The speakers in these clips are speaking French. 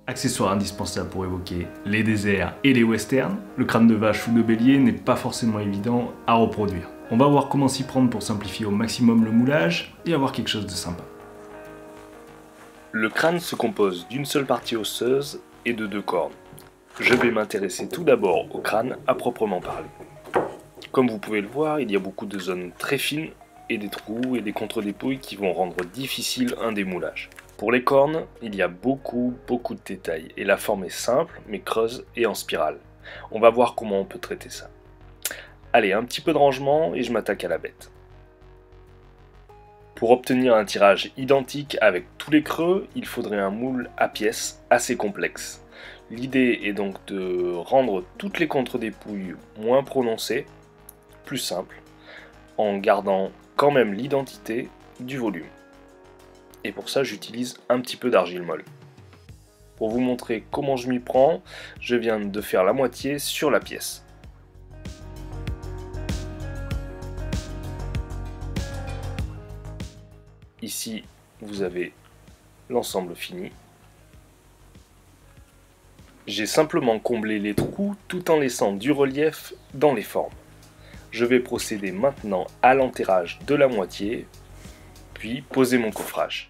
Accessoire indispensable pour évoquer les déserts et les westerns, le crâne de vache ou de bélier n'est pas forcément évident à reproduire. On va voir comment s'y prendre pour simplifier au maximum le moulage et avoir quelque chose de sympa. Le crâne se compose d'une seule partie osseuse et de 2 cornes. Je vais m'intéresser tout d'abord au crâne à proprement parler. Comme vous pouvez le voir, il y a beaucoup de zones très fines et des trous et des contre-dépouilles qui vont rendre difficile un démoulage. Pour les cornes, il y a beaucoup de détails et la forme est simple mais creuse et en spirale. On va voir comment on peut traiter ça. Allez, un petit peu de rangement et je m'attaque à la bête. Pour obtenir un tirage identique avec tous les creux, il faudrait un moule à pièces assez complexe. L'idée est donc de rendre toutes les contre-dépouilles moins prononcées, plus simples, en gardant quand même l'identité du volume. Et pour ça, j'utilise un petit peu d'argile molle. Pour vous montrer comment je m'y prends, je viens de faire la moitié sur la pièce. Ici, vous avez l'ensemble fini. J'ai simplement comblé les trous tout en laissant du relief dans les formes. Je vais procéder maintenant à l'enterrage de la moitié, puis poser mon coffrage.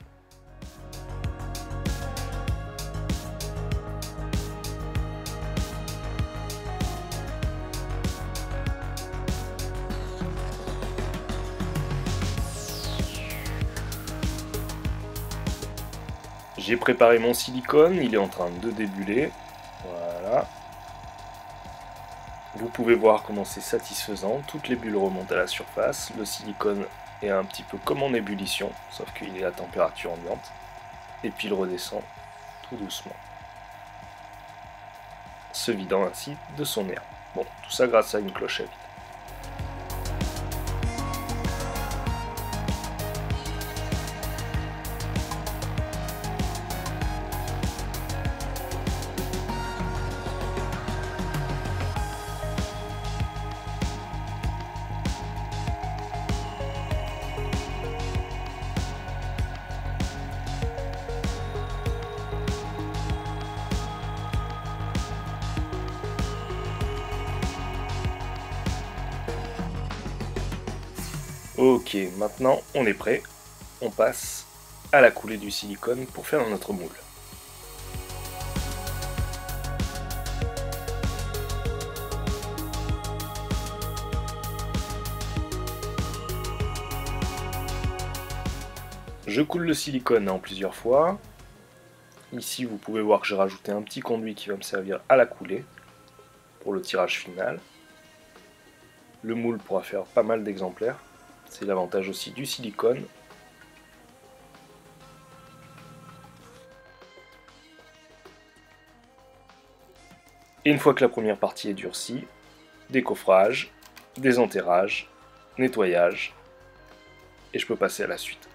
J'ai préparé mon silicone, il est en train de débuller. Voilà. Vous pouvez voir comment c'est satisfaisant, toutes les bulles remontent à la surface, le silicone est un petit peu comme en ébullition, sauf qu'il est à température ambiante, et puis il redescend tout doucement, se vidant ainsi de son air. Bon, tout ça grâce à une cloche à vide. Ok, maintenant on est prêt, on passe à la coulée du silicone pour faire notre moule. Je coule le silicone en plusieurs fois. Ici vous pouvez voir que j'ai rajouté un petit conduit qui va me servir à la coulée pour le tirage final. Le moule pourra faire pas mal d'exemplaires. C'est l'avantage aussi du silicone. Et une fois que la première partie est durcie, décoffrage, désenterrage, nettoyage, et je peux passer à la suite.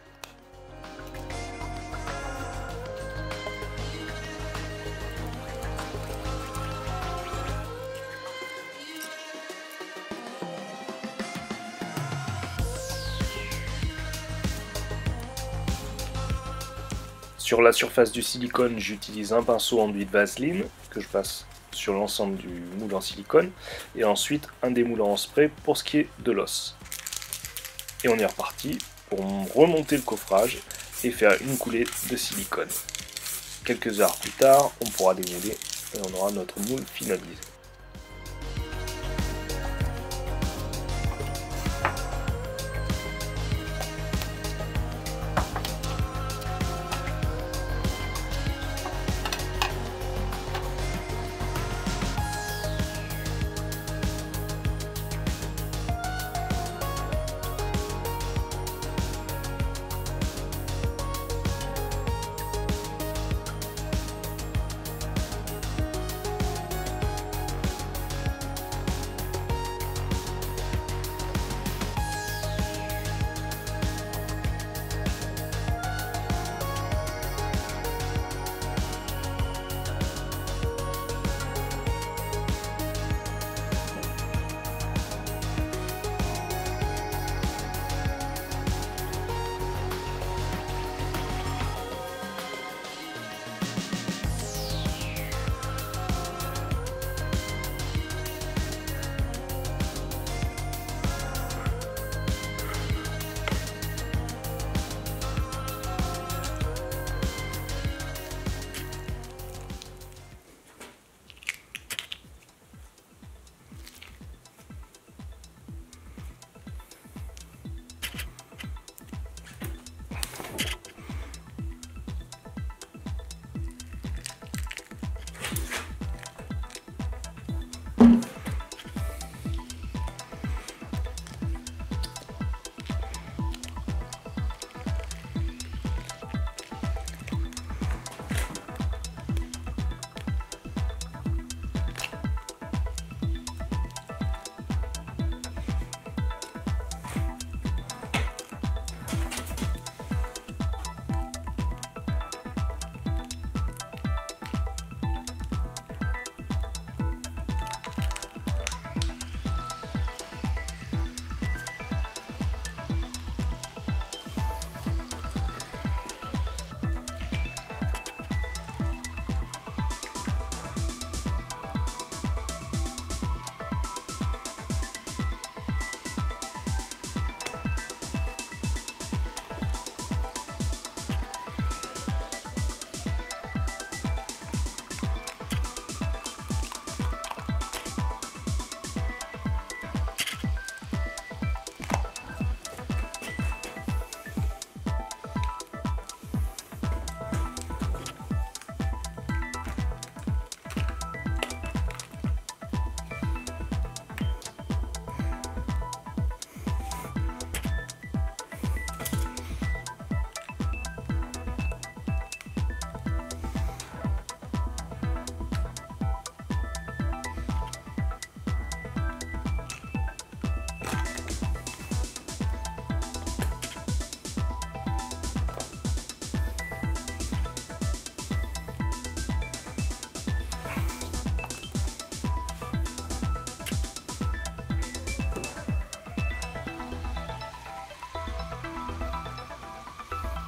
Sur la surface du silicone, j'utilise un pinceau enduit de vaseline que je passe sur l'ensemble du moule en silicone et ensuite un démoulant en spray pour ce qui est de l'os. Et on est reparti pour remonter le coffrage et faire une coulée de silicone. Quelques heures plus tard, on pourra démouler et on aura notre moule finalisé.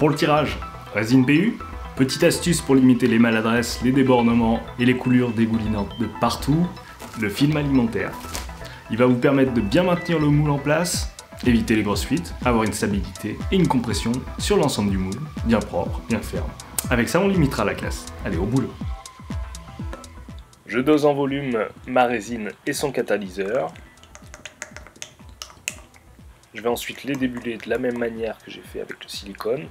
Pour le tirage, résine PU. Petite astuce pour limiter les maladresses, les débordements et les coulures dégoulinantes de partout, le film alimentaire. Il va vous permettre de bien maintenir le moule en place, éviter les grosses fuites, avoir une stabilité et une compression sur l'ensemble du moule, bien propre, bien ferme. Avec ça, on limitera la casse. Allez, au boulot. Je dose en volume ma résine et son catalyseur. Je vais ensuite les débuler de la même manière que j'ai fait avec le silicone.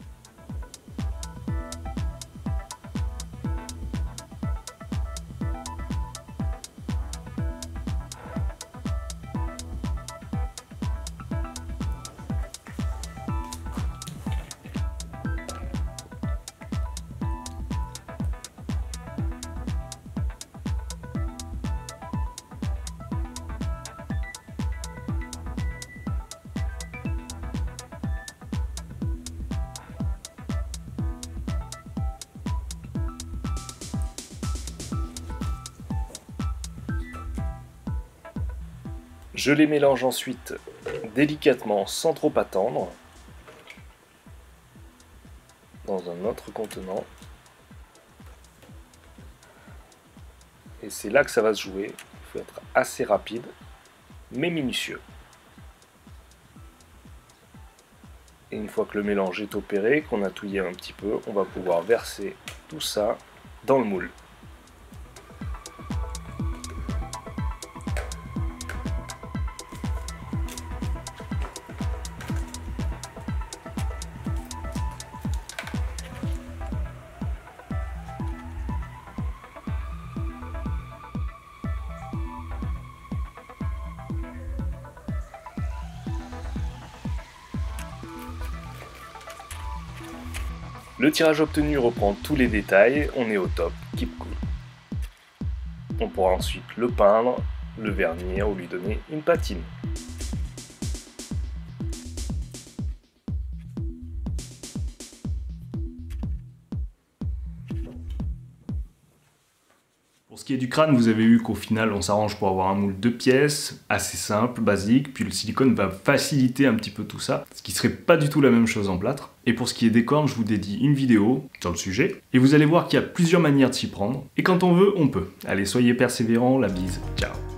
Je les mélange ensuite délicatement sans trop attendre dans un autre contenant. Et c'est là que ça va se jouer. Il faut être assez rapide mais minutieux. Et une fois que le mélange est opéré, qu'on a touillé un petit peu, on va pouvoir verser tout ça dans le moule. Le tirage obtenu reprend tous les détails, on est au top, keep cool. On pourra ensuite le peindre, le vernir ou lui donner une patine. Pour ce qui est du crâne, vous avez vu qu'au final on s'arrange pour avoir un moule 2 pièces, assez simple, basique, puis le silicone va faciliter un petit peu tout ça, ce qui serait pas du tout la même chose en plâtre. Et pour ce qui est des cornes, je vous dédie une vidéo sur le sujet, et vous allez voir qu'il y a plusieurs manières de s'y prendre, et quand on veut, on peut. Allez, soyez persévérants, la bise, ciao.